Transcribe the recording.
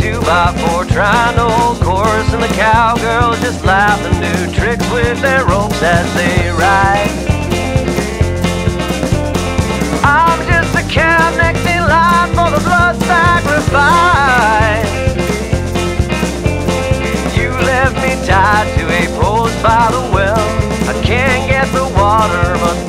2x4 trying to hold course, and the cowgirls just laugh and do tricks with their ropes as they ride. I'm just a cab next in line for the blood sacrifice. You left me tied to a post by the well. I can't get the water, but